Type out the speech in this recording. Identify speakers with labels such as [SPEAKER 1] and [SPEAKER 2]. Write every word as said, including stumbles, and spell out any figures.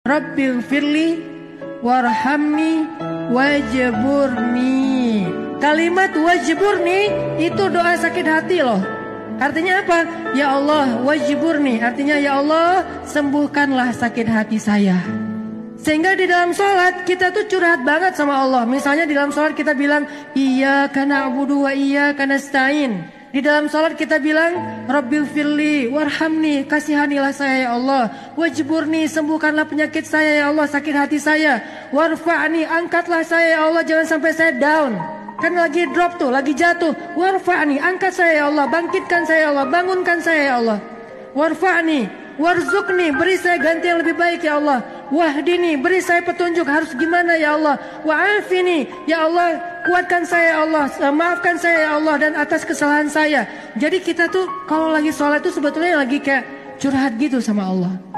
[SPEAKER 1] Rabbighfirli warhamni wajburni. Kalimat wajburni itu doa sakit hati loh. Artinya apa? Ya Allah wajburni, artinya ya Allah sembuhkanlah sakit hati saya. Sehingga di dalam sholat kita tuh curhat banget sama Allah. Misalnya di dalam sholat kita bilang iyyaka na'budu wa iyyaka nasta'in. Di dalam sholat kita bilang Rabbighfirli warhamni, kasihanilah saya ya Allah. Wajburni, sembuhkanlah penyakit saya ya Allah, sakit hati saya. Warfa'ni, angkatlah saya ya Allah, jangan sampai saya down. Kan lagi drop tuh, lagi jatuh. Warfa'ni, angkat saya ya Allah, bangkitkan saya ya Allah, bangunkan saya ya Allah. Warfa'ni, warzuqni, beri saya ganti yang lebih baik ya Allah. Wahdini, beri saya petunjuk harus gimana ya Allah. Wa'afini, ya Allah kuatkan saya ya Allah, maafkan saya ya Allah dan atas kesalahan saya. Jadi kita tuh kalau lagi sholat tuh sebetulnya lagi kayak curhat gitu sama Allah.